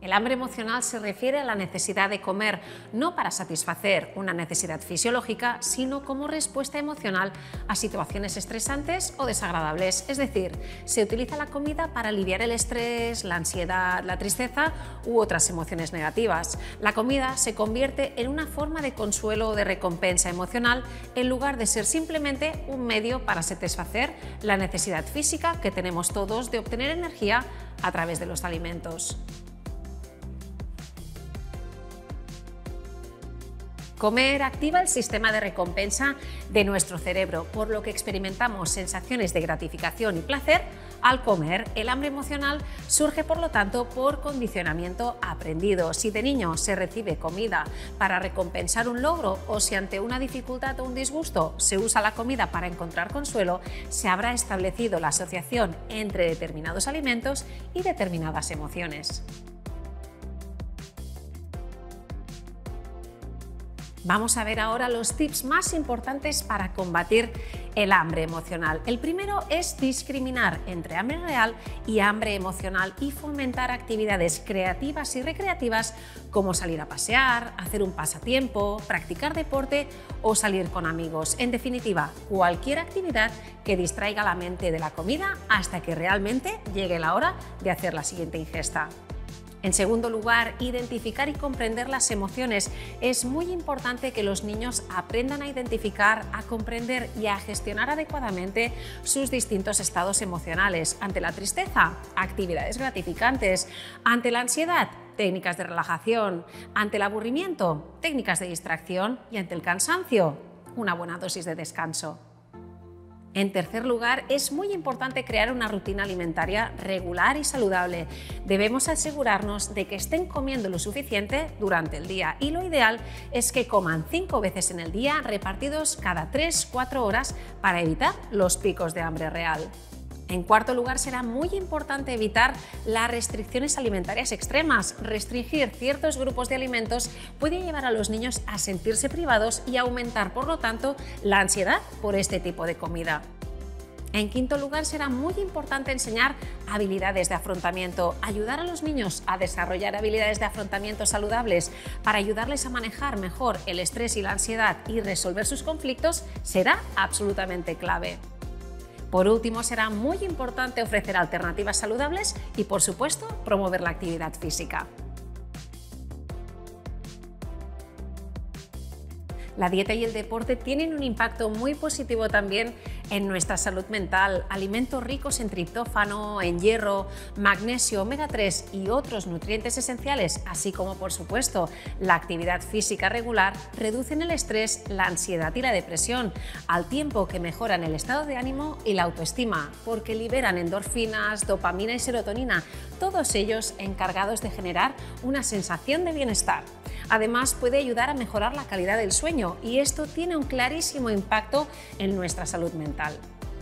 El hambre emocional se refiere a la necesidad de comer, no para satisfacer una necesidad fisiológica, sino como respuesta emocional a situaciones estresantes o desagradables. Es decir, se utiliza la comida para aliviar el estrés, la ansiedad, la tristeza u otras emociones negativas. La comida se convierte en una forma de consuelo o de recompensa emocional en lugar de ser simplemente un medio para satisfacer la necesidad física que tenemos todos de obtener energía a través de los alimentos. Comer activa el sistema de recompensa de nuestro cerebro, por lo que experimentamos sensaciones de gratificación y placer al comer. El hambre emocional surge, por lo tanto, por condicionamiento aprendido. Si de niño se recibe comida para recompensar un logro o si ante una dificultad o un disgusto se usa la comida para encontrar consuelo, se habrá establecido la asociación entre determinados alimentos y determinadas emociones. Vamos a ver ahora los tips más importantes para combatir el hambre emocional. El primero es discriminar entre hambre real y hambre emocional y fomentar actividades creativas y recreativas como salir a pasear, hacer un pasatiempo, practicar deporte o salir con amigos. En definitiva, cualquier actividad que distraiga la mente de la comida hasta que realmente llegue la hora de hacer la siguiente ingesta. En segundo lugar, identificar y comprender las emociones. Es muy importante que los niños aprendan a identificar, a comprender y a gestionar adecuadamente sus distintos estados emocionales. Ante la tristeza, actividades gratificantes. Ante la ansiedad, técnicas de relajación. Ante el aburrimiento, técnicas de distracción. Y ante el cansancio, una buena dosis de descanso. En tercer lugar, es muy importante crear una rutina alimentaria regular y saludable. Debemos asegurarnos de que estén comiendo lo suficiente durante el día y lo ideal es que coman 5 veces en el día repartidos cada 3-4 horas para evitar los picos de hambre real. En cuarto lugar, será muy importante evitar las restricciones alimentarias extremas. Restringir ciertos grupos de alimentos puede llevar a los niños a sentirse privados y aumentar, por lo tanto, la ansiedad por este tipo de comida. En quinto lugar, será muy importante enseñar habilidades de afrontamiento, ayudar a los niños a desarrollar habilidades de afrontamiento saludables para ayudarles a manejar mejor el estrés y la ansiedad y resolver sus conflictos será absolutamente clave. Por último, será muy importante ofrecer alternativas saludables y, por supuesto, promover la actividad física. La dieta y el deporte tienen un impacto muy positivo también en nuestra salud mental. Alimentos ricos en triptófano, en hierro, magnesio, omega 3 y otros nutrientes esenciales, así como, por supuesto, la actividad física regular, reducen el estrés, la ansiedad y la depresión, al tiempo que mejoran el estado de ánimo y la autoestima, porque liberan endorfinas, dopamina y serotonina, todos ellos encargados de generar una sensación de bienestar. Además, puede ayudar a mejorar la calidad del sueño y esto tiene un clarísimo impacto en nuestra salud mental.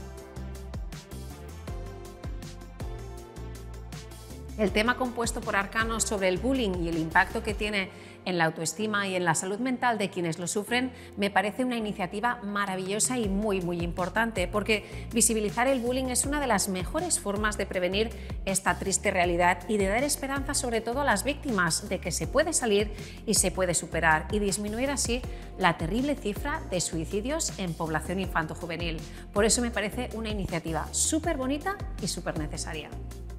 El tema compuesto por Arcano sobre el bullying y el impacto que tiene en la autoestima y en la salud mental de quienes lo sufren me parece una iniciativa maravillosa y muy importante, porque visibilizar el bullying es una de las mejores formas de prevenir esta triste realidad y de dar esperanza sobre todo a las víctimas de que se puede salir y se puede superar y disminuir así la terrible cifra de suicidios en población infanto-juvenil. Por eso me parece una iniciativa súper bonita y súper necesaria.